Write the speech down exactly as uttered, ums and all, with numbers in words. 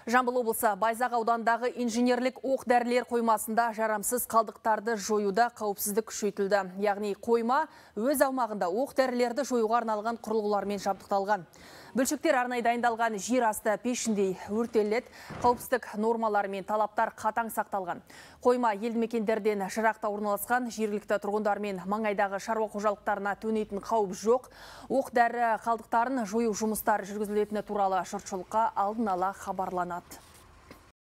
Жамбыл облысы Байзақ аудандағы инженерлік оқ-дәрілер қоймасында жарамсыз қалдықтарды жоюда қауіпсіздік күшейтілді. Яғни қойма өз аумағында оқ-дәрілерді жоюға арналған құрылғылармен жабдықталған. Бөлшектер арнайы дайындалған жер асты пешіндей өртеледі. Қауіпсіздік нормалары мен талаптар қатаң сақталған. Қойма елді мекендерден жырақта орналасқан, жергілікті тұрғындар мен маңайдағы шаруа қожалықтарына төнетін қауіп жоқ. Оқ-дәрі қалдықтарын жою жұмыстары жүргізілетіні туралы жұртшылыққа алдын ала хабарланады.